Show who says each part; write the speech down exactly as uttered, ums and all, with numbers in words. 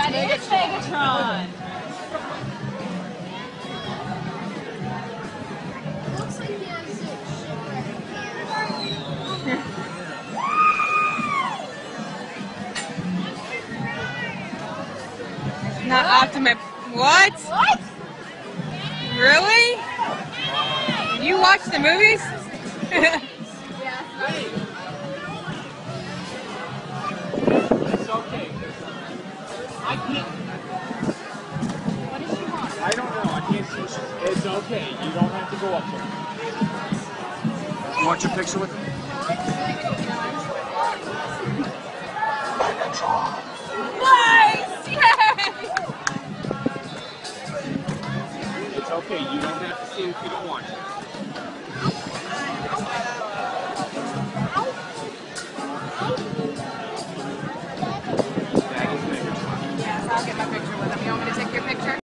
Speaker 1: That is Megatron.
Speaker 2: Looks like he has a shipwreck
Speaker 3: Not Optimus. What?
Speaker 1: What?
Speaker 3: Really? You watch the movies?
Speaker 1: Yeah.
Speaker 4: It's okay. I can't.
Speaker 1: What does she want?
Speaker 4: I don't know. I can't see. It's okay. You don't have to go up there.
Speaker 5: You want your picture with him?
Speaker 3: Nice! Yay!
Speaker 4: It's okay. You don't have to see it if you don't want to.
Speaker 3: Yes, I'll get my picture with him. You want me to take your picture?